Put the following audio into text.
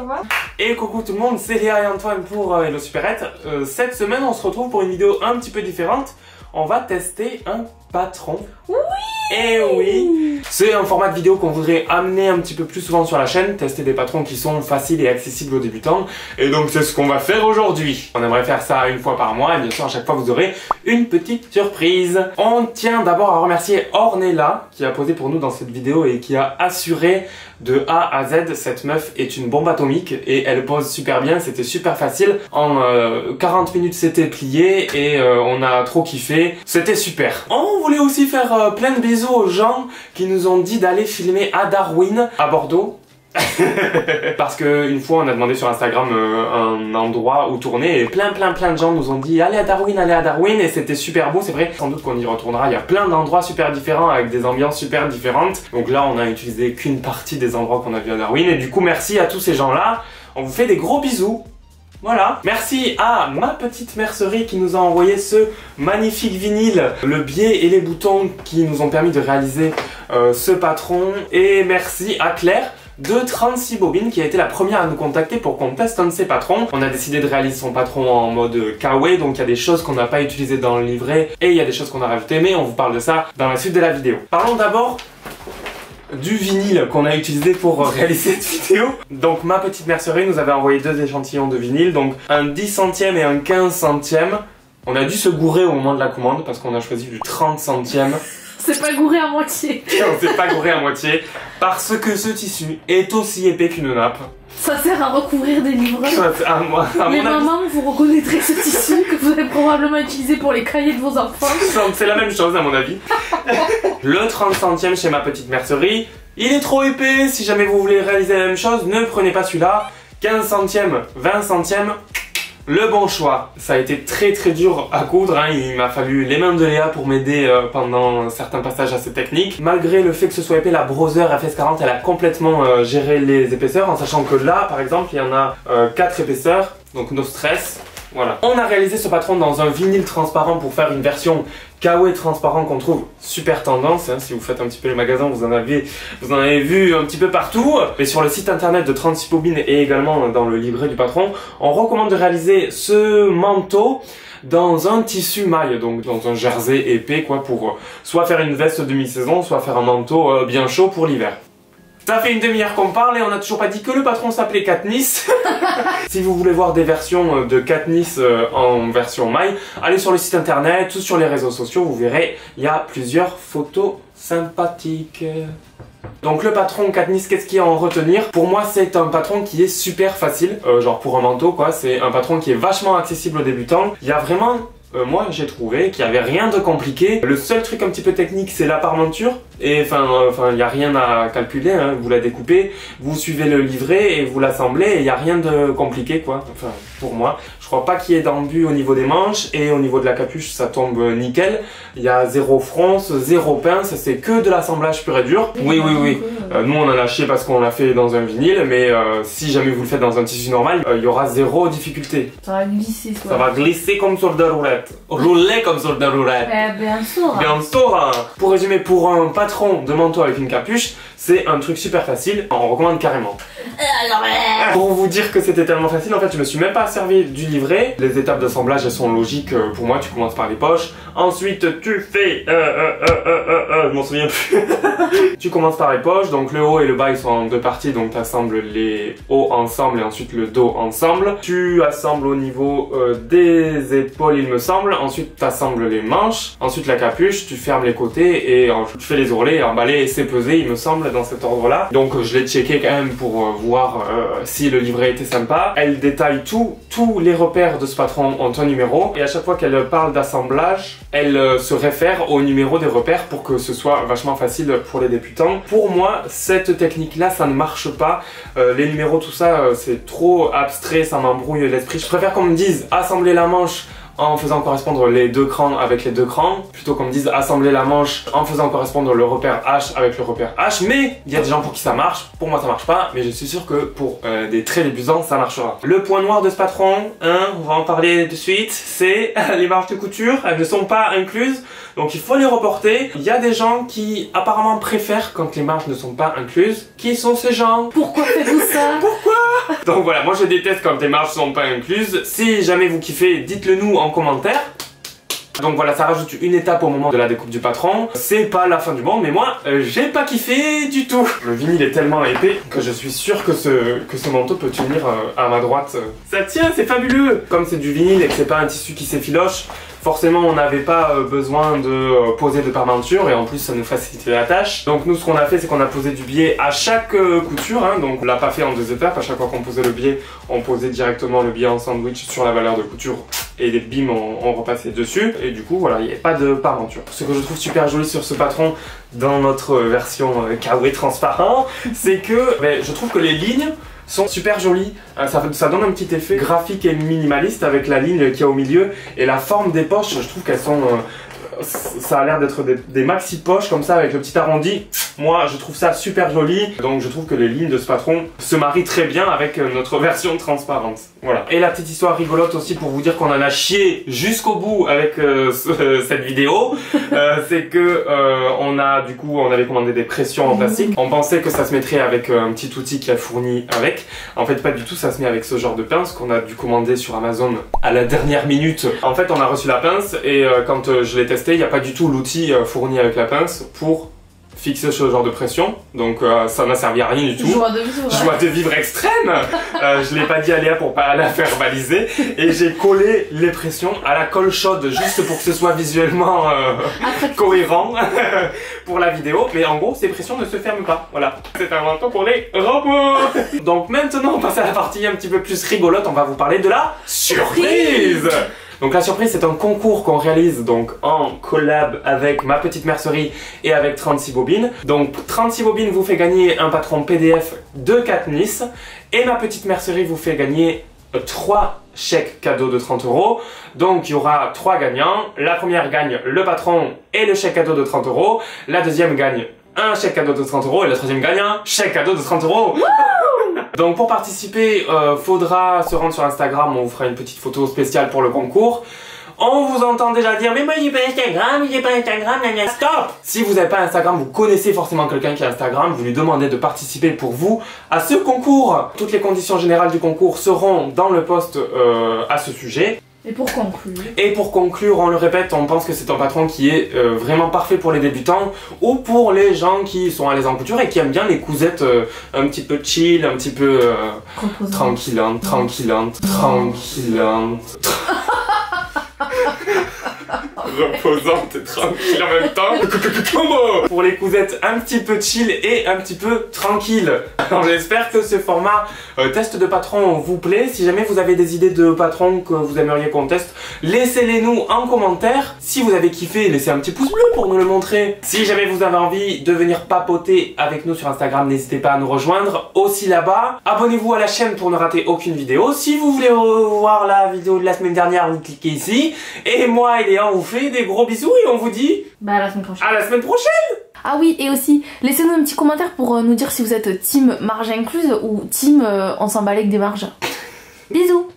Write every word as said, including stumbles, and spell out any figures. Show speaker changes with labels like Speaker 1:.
Speaker 1: va.
Speaker 2: Et coucou tout le monde, c'est Léa et Antoine pour euh, Hello Superette. Euh, cette semaine, on se retrouve pour une vidéo un petit peu différente. On va tester un patron.
Speaker 1: Oui.
Speaker 2: Et oui, c'est un format de vidéo qu'on voudrait amener un petit peu plus souvent sur la chaîne, tester des patrons qui sont faciles et accessibles aux débutants. Et donc c'est ce qu'on va faire aujourd'hui. On aimerait faire ça une fois par mois et bien sûr à chaque fois vous aurez une petite surprise. On tient d'abord à remercier Ornella qui a posé pour nous dans cette vidéo et qui a assuré de A à Z. Cette meuf est une bombe atomique et elle pose super bien, c'était super facile. En euh, quarante minutes c'était plié et euh, on a trop kiffé, c'était super. On voulait aussi faire euh, plein de bisous aux gens qui nous ont dit d'aller filmer à Darwin, à Bordeaux. Parce que une fois on a demandé sur Instagram euh, un endroit où tourner et plein plein plein de gens nous ont dit allez à Darwin, allez à Darwin et c'était super beau, c'est vrai, sans doute qu'on y retournera, il y a plein d'endroits super différents avec des ambiances super différentes. Donc là on a utilisé qu'une partie des endroits qu'on a vu à Darwin et du coup merci à tous ces gens là, on vous fait des gros bisous. Voilà, merci à ma petite mercerie qui nous a envoyé ce magnifique vinyle, le biais et les boutons qui nous ont permis de réaliser euh, ce patron. Et merci à Claire de trente-six bobines qui a été la première à nous contacter pour qu'on teste un de ses patrons. On a décidé de réaliser son patron en mode kawaii, donc il y a des choses qu'on n'a pas utilisées dans le livret et il y a des choses qu'on a rajoutées, mais on vous parle de ça dans la suite de la vidéo. Parlons d'abord du vinyle qu'on a utilisé pour réaliser cette vidéo. Donc ma petite mercerie nous avait envoyé deux échantillons de vinyle, donc un dix centième et un quinze centième. On a dû se gourer au moment de la commande parce qu'on a choisi du trente centième.
Speaker 1: C'est pas gouré à moitié.
Speaker 2: On s'est pas gouré à moitié parce que ce tissu est aussi épais qu'une nappe.
Speaker 1: Ça sert à recouvrir des livres.
Speaker 2: À moi, à
Speaker 1: les
Speaker 2: mon avis...
Speaker 1: mamans, vous reconnaîtrez ce tissu que vous avez probablement utilisé pour les cahiers de vos enfants.
Speaker 2: C'est la même chose à mon avis. Le trente centième chez ma petite mercerie, il est trop épais. Si jamais vous voulez réaliser la même chose, ne prenez pas celui-là. quinze centièmes, vingt centièmes. Le bon choix. Ça a été très très dur à coudre, hein. Il m'a fallu les mains de Léa pour m'aider euh, pendant certains passages assez techniques. Malgré le fait que ce soit épais, la Brother F S quarante elle a complètement euh, géré les épaisseurs, en sachant que là par exemple il y en a euh, quatre épaisseurs, donc no stress. Voilà. On a réalisé ce patron dans un vinyle transparent pour faire une version kawaii transparent qu'on trouve super tendance, hein. Si vous faites un petit peu les magasins, vous en avez vous en avez vu un petit peu partout. Mais sur le site internet de trente-six bobines et également dans le livret du patron, on recommande de réaliser ce manteau dans un tissu maille, donc dans un jersey épais quoi, pour euh, soit faire une veste de mi-saison, soit faire un manteau euh, bien chaud pour l'hiver. Ça fait une demi-heure qu'on parle et on n'a toujours pas dit que le patron s'appelait Katniss. Si vous voulez voir des versions de Katniss en version maille, allez sur le site internet ou sur les réseaux sociaux, vous verrez, il y a plusieurs photos sympathiques. Donc le patron Katniss, qu'est-ce qu'il y a à en retenir? Pour moi c'est un patron qui est super facile, euh, genre pour un manteau quoi, c'est un patron qui est vachement accessible aux débutants. Il y a vraiment... Euh, moi j'ai trouvé qu'il n'y avait rien de compliqué. Le seul truc un petit peu technique c'est la parmenture. Et enfin, enfin, il n'y a rien à calculer, hein. Vous la découpez, vous suivez le livret et vous l'assemblez et il n'y a rien de compliqué quoi. Enfin, pour moi. Je crois pas qu'il y ait d'embu au niveau des manches et au niveau de la capuche ça tombe nickel. Il y a zéro fronce, zéro pince, c'est que de l'assemblage pur et dur. Oui, oui, oui. Euh, nous on en a chié parce qu'on l'a fait dans un vinyle, mais euh, si jamais vous le faites dans un tissu normal, euh, il y aura zéro difficulté.
Speaker 1: Ça va glisser quoi.
Speaker 2: Ça va glisser comme sur de roulette. Rouler comme sur de roulette.
Speaker 1: Eh bien sûr.
Speaker 2: Bien sûr. Hein. Pour résumer, pour un patron de manteau avec une capuche, c'est un truc super facile, on recommande carrément. Pour vous dire que c'était tellement facile, en fait je me suis même pas servi du livret. Les étapes d'assemblage elles sont logiques pour moi, tu commences par les poches. Ensuite tu fais... Euh, euh, euh, euh, euh, euh, je m'en souviens plus. Tu commences par les poches, donc le haut et le bas ils sont en deux parties, donc tu assembles les hauts ensemble et ensuite le dos ensemble. Tu assembles au niveau euh, des épaules il me semble, ensuite tu assembles les manches, ensuite la capuche, tu fermes les côtés et euh, tu fais les ourlets, emballer et c'est pesé il me semble dans cet ordre là. Donc je l'ai checké quand même pour euh, voir euh, si le livret était sympa. Elle détaille tout, tous les repères de ce patron ont un numéro et à chaque fois qu'elle parle d'assemblage, elle euh, se réfère au numéro des repères pour que ce soit vachement facile pour les débutants. Pour moi, cette technique là, ça ne marche pas. Euh, les numéros, tout ça, euh, c'est trop abstrait, ça m'embrouille l'esprit. Je préfère qu'on me dise assembler la manche en faisant correspondre les deux crans avec les deux crans, plutôt qu'on me dise assembler la manche en faisant correspondre le repère H avec le repère H. Mais il y a des gens pour qui ça marche, pour moi ça marche pas, mais je suis sûr que pour euh, des très débutants ça marchera. Le point noir de ce patron, hein, on va en parler de suite, c'est les marges de couture, elles ne sont pas incluses, donc il faut les reporter. Il y a des gens qui apparemment préfèrent quand les marges ne sont pas incluses. Qui sont ces gens?
Speaker 1: Pourquoi faites-vous ça?
Speaker 2: Pourquoi? Donc voilà, moi je déteste quand les marges sont pas incluses. Si jamais vous kiffez, dites-le nous en commentaire. Donc voilà, ça rajoute une étape au moment de la découpe du patron. C'est pas la fin du monde, mais moi, euh, j'ai pas kiffé du tout. Le vinyle est tellement épais que je suis sûr que ce, que ce manteau peut tenir euh, à ma droite. Ça tient, c'est fabuleux. Comme c'est du vinyle et que c'est pas un tissu qui s'effiloche, forcément on n'avait pas euh, besoin de euh, poser de parmenture et en plus ça nous facilitait la tâche. Donc nous ce qu'on a fait c'est qu'on a posé du biais à chaque euh, couture, hein. Donc on l'a pas fait en deux étapes, à chaque fois qu'on posait le biais, on posait directement le biais en sandwich sur la valeur de couture et les bim on, on repassait dessus et du coup voilà, il n'y avait pas de parmenture. Ce que je trouve super joli sur ce patron dans notre version euh, kawaii transparent, c'est que ben, je trouve que les lignes sont super jolies, ça, ça donne un petit effet graphique et minimaliste avec la ligne qu'il y a au milieu et la forme des poches, je trouve qu'elles sont... Euh, ça a l'air d'être des, des maxi poches comme ça avec le petit arrondi. Moi je trouve ça super joli, donc je trouve que les lignes de ce patron se marient très bien avec notre version transparente. Voilà. Et la petite histoire rigolote aussi pour vous dire qu'on en a chié jusqu'au bout avec euh, ce, cette vidéo, euh, c'est que euh, on a du coup on avait commandé des pressions en plastique. On pensait que ça se mettrait avec euh, un petit outil qui a fourni avec. En fait pas du tout, ça se met avec ce genre de pince qu'on a dû commander sur Amazon à la dernière minute. En fait on a reçu la pince et euh, quand euh, je l'ai testé, il n'y a pas du tout l'outil euh, fourni avec la pince pour fixer ce genre de pression, donc euh, ça n'a servi à rien du tout.
Speaker 1: Joie de vivre.
Speaker 2: Joie de vivre extrême. euh, Je l'ai pas dit à Léa pour pas la faire baliser et j'ai collé les pressions à la colle chaude juste pour que ce soit visuellement euh, cohérent pour la vidéo. Mais en gros, ces pressions ne se ferment pas. Voilà. C'est un manteau pour les robots. Donc maintenant, on passe à la partie un petit peu plus rigolote. On va vous parler de la surprise. Donc la surprise c'est un concours qu'on réalise donc en collab avec Ma Petite Mercerie et avec trente-six bobines. Donc trente-six bobines vous fait gagner un patron P D F de Katniss et Ma Petite Mercerie vous fait gagner trois chèques cadeaux de trente euros. Donc il y aura trois gagnants. La première gagne le patron et le chèque cadeau de trente euros. La deuxième gagne un chèque cadeau de trente euros et la troisième gagne un chèque cadeau de trente euros. Donc pour participer, euh, faudra se rendre sur Instagram, on vous fera une petite photo spéciale pour le concours. On vous entend déjà dire mais moi j'ai pas Instagram, j'ai pas Instagram, gna gna. Stop. Si vous n'avez pas Instagram, vous connaissez forcément quelqu'un qui a Instagram, vous lui demandez de participer pour vous à ce concours. Toutes les conditions générales du concours seront dans le post euh, à ce sujet.
Speaker 1: Et pour conclure
Speaker 2: Et pour conclure, on le répète, on pense que c'est un patron qui est euh, vraiment parfait pour les débutants ou pour les gens qui sont à l'aise en couture et qui aiment bien les cousettes euh, un petit peu chill, un petit peu euh, tranquillantes, tranquillantes, tranquillantes. Reposante et tranquille en même temps. Pour les cousettes un petit peu chill et un petit peu tranquille. Alors j'espère que ce format euh, test de patron vous plaît. Si jamais vous avez des idées de patron que vous aimeriez qu'on teste, laissez-les nous en commentaire. Si vous avez kiffé, laissez un petit pouce bleu pour nous le montrer. Si jamais vous avez envie de venir papoter avec nous sur Instagram, n'hésitez pas à nous rejoindre aussi là-bas. Abonnez-vous à la chaîne pour ne rater aucune vidéo. Si vous voulez revoir la vidéo de la semaine dernière, vous cliquez ici. Et moi et Léa, on vous fait des gros bisous et on vous dit
Speaker 1: bah à la semaine prochaine.
Speaker 2: À la semaine prochaine.
Speaker 1: Ah oui, et aussi, laissez-nous un petit commentaire pour euh, nous dire si vous êtes team marge incluse ou team euh, on s'emballe avec des marges. Bisous.